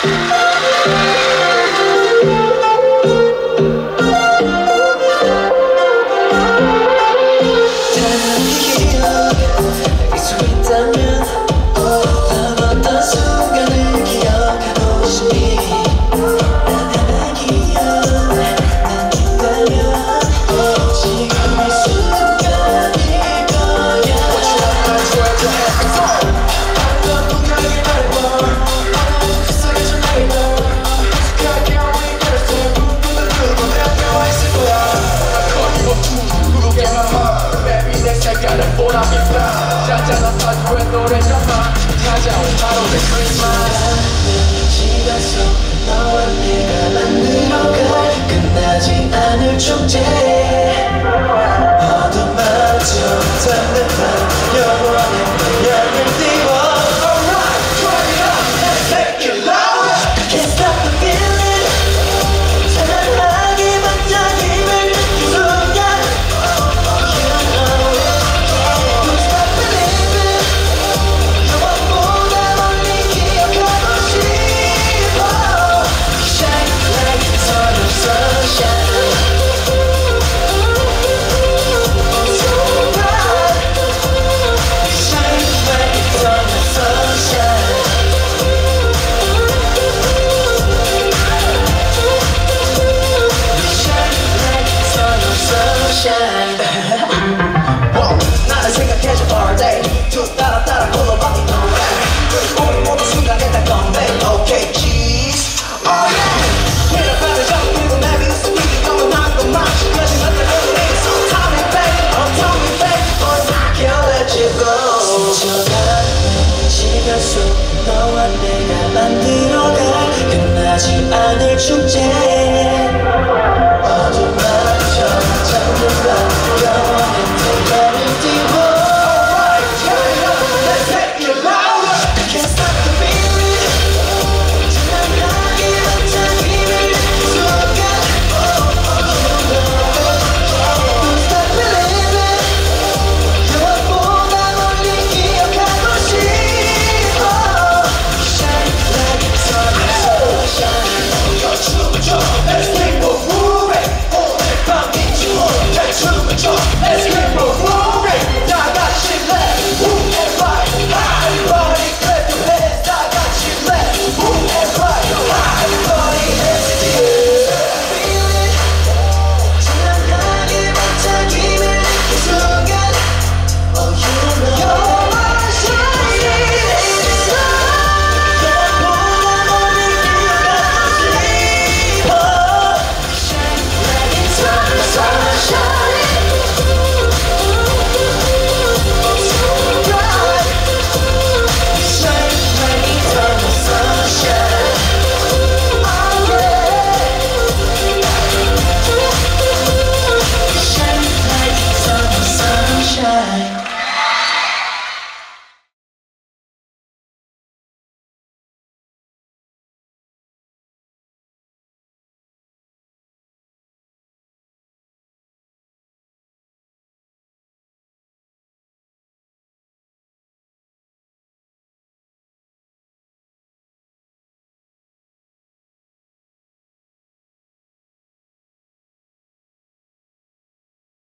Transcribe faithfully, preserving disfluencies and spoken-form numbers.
짜잔한 파주의 노래자만 찾아온 바로 내 크리스마스. 시간 속 너와 내가 만들어갈 끝나지 않을 축제. 어둠마저 닿는 밤 영원의 방향을 띄워. Alright, turn it up, let's make it louder. Can't stop the feeling. 사랑하기 먼저 힘을 느낀 순간. 나를 생각해줘 all day. 쭉 따라 따라 불러봤니 노래. 우리 모두 순간에 다 건배. Okay cheese, oh yeah. We're better jump 그리고 내 위로 스피드 going on the march. 여신 같은 얼굴에 so tell me babe, oh tell me babe, oh I can't let you go. 스쳐가는 시간 속 너와 내가 만들어갈 끝나지 않을 축제.